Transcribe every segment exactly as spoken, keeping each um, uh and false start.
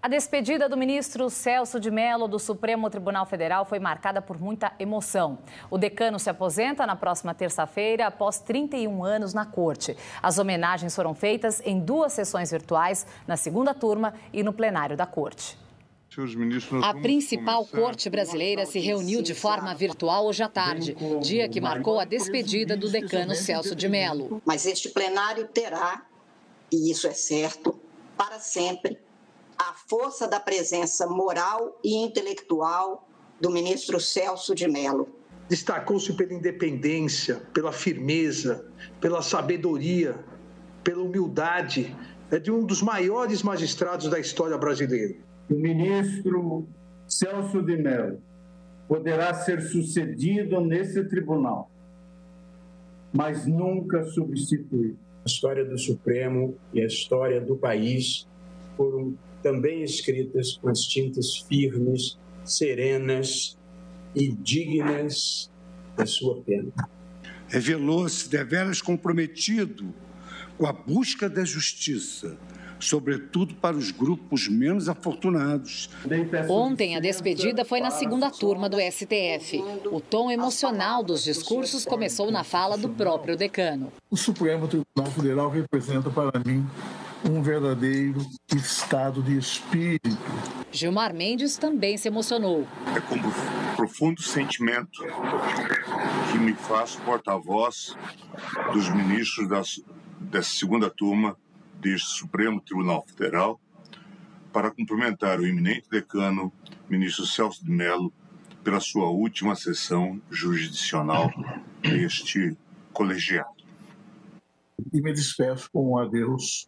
A despedida do ministro Celso de Mello do Supremo Tribunal Federal foi marcada por muita emoção. O decano se aposenta na próxima terça-feira, após trinta e um anos na corte. As homenagens foram feitas em duas sessões virtuais, na segunda turma e no plenário da corte. A principal corte brasileira se reuniu de forma virtual hoje à tarde, dia que marcou a despedida do decano Celso de Mello. Mas este plenário terá, e isso é certo, para sempre, a força da presença moral e intelectual do ministro Celso de Mello. Destacou-se pela independência, pela firmeza, pela sabedoria, pela humildade. É de um dos maiores magistrados da história brasileira. O ministro Celso de Mello poderá ser sucedido nesse tribunal, mas nunca substituído. A história do Supremo e a história do país foram também escritas com as tintas firmes, serenas e dignas da sua pena. Revelou-se deveras comprometido com a busca da justiça, sobretudo para os grupos menos afortunados. Ontem, a despedida foi na segunda turma do S T F. O tom emocional dos discursos começou na fala do próprio decano. O Supremo Tribunal Federal representa para mim um verdadeiro estado de espírito. Gilmar Mendes também se emocionou. É com profundo sentimento que me faço porta-voz dos ministros das, dessa segunda turma deste Supremo Tribunal Federal para cumprimentar o eminente decano, ministro Celso de Mello, pela sua última sessão jurisdicional deste colegiado. E me despeço com um adeus.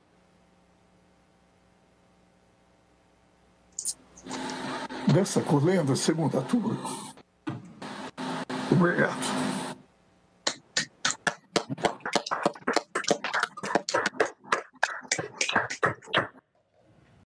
Dessa colenda segunda turma. Obrigado.